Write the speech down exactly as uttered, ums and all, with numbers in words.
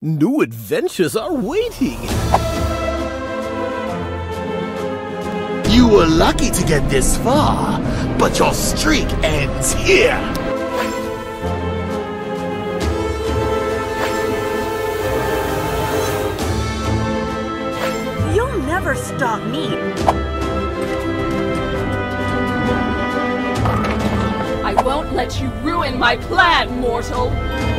New adventures are waiting! You were lucky to get this far, but your streak ends here! You'll never stop me! I won't let you ruin my plan, mortal!